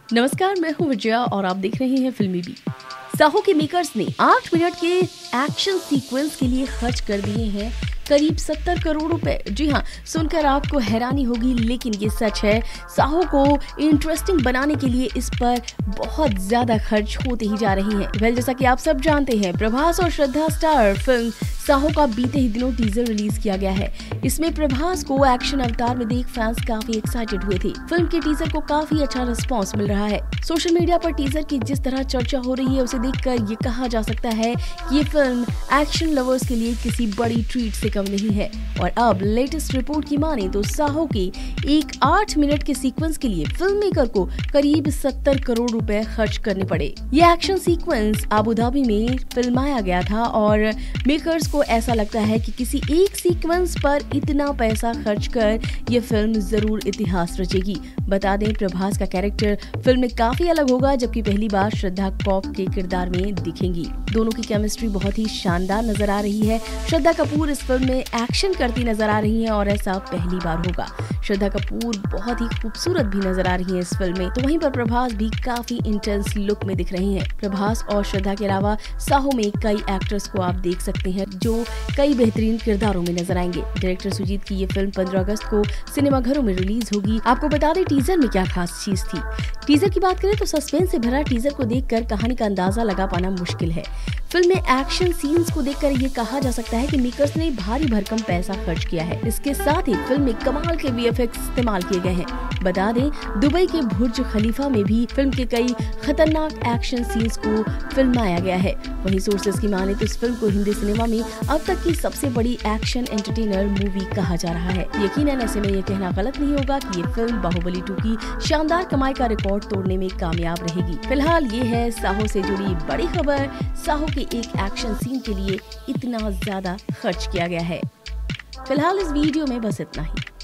नमस्कार, मैं हूँ विजया और आप देख रहे हैं फिल्मी बी। साहो के मेकर्स ने 8 मिनट के एक्शन सीक्वेंस के लिए खर्च कर दिए हैं करीब 70 करोड़ रुपए। जी हाँ, सुनकर आपको हैरानी होगी, लेकिन ये सच है। साहो को इंटरेस्टिंग बनाने के लिए इस पर बहुत ज्यादा खर्च होते ही जा रही हैं। जैसा कि आप सब जानते हैं, प्रभास और श्रद्धा स्टार फिल्म साहो का बीते ही दिनों टीजर रिलीज किया गया है। इसमें प्रभास को एक्शन अवतार में देख फैंस काफी एक्साइटेड हुए थे। फिल्म के टीजर को काफी अच्छा रिस्पॉन्स मिल रहा है। सोशल मीडिया पर टीजर की जिस तरह चर्चा हो रही है, उसे देखकर ये कहा जा सकता है कि ये फिल्म एक्शन लवर्स के लिए किसी बड़ी ट्रीट से कम नहीं है। और अब लेटेस्ट रिपोर्ट की माने तो साहो के एक 8 मिनट के सीक्वेंस के लिए फिल्म मेकर को करीब 70 करोड़ रुपए खर्च करने पड़े। ये एक्शन सीक्वेंस अबू धाबी में फिल्माया गया था और मेकर्स को ऐसा लगता है कि किसी एक सीक्वेंस पर इतना पैसा खर्च कर ये फिल्म जरूर इतिहास रचेगी। बता दें, प्रभास का कैरेक्टर फिल्म में काफी अलग होगा, जबकि पहली बार श्रद्धा कॉप के किरदार में दिखेंगी। दोनों की केमिस्ट्री बहुत ही शानदार नजर आ रही है। श्रद्धा कपूर इस फिल्म में एक्शन करती नजर आ रही हैं और ऐसा पहली बार होगा। श्रद्धा कपूर बहुत ही खूबसूरत भी नजर आ रही हैं इस फिल्म में। तो वहीं पर प्रभास भी काफी इंटेंस लुक में दिख रही हैं। प्रभास और श्रद्धा के अलावा साहो में कई एक्टर्स को आप देख सकते हैं जो कई बेहतरीन किरदारों में नजर आएंगे। डायरेक्टर सुजीत की ये फिल्म 15 अगस्त को सिनेमाघरों में रिलीज होगी। आपको बता दें, टीजर में क्या खास चीज थी। टीजर की बात करें तो सस्पेंस से भरा टीजर को देखकर कहानी का अंदाजा लगा पाना मुश्किल है। फिल्म में एक्शन सीन्स को देखकर ये कहा जा सकता है कि मेकर्स ने भारी भरकम पैसा खर्च किया है। इसके साथ ही फिल्म में कमाल के वीएफएक्स इस्तेमाल किए गए हैं। बता दें, दुबई के बुर्ज खलीफा में भी फिल्म के कई खतरनाक एक्शन सीन्स को फिल्माया गया है। वहीं सोर्सेज की माने तो इस फिल्म को हिंदी सिनेमा में अब तक की सबसे बड़ी एक्शन एंटरटेनर मूवी कहा जा रहा है। यकीनन ऐसे में ये कहना गलत नहीं होगा कि ये फिल्म बाहुबली 2 की शानदार कमाई का रिकॉर्ड तोड़ने में कामयाब रहेगी। फिलहाल ये है साहो से जुड़ी बड़ी खबर। साहो के एक एक्शन सीन के लिए इतना ज्यादा खर्च किया गया है। फिलहाल इस वीडियो में बस इतना ही।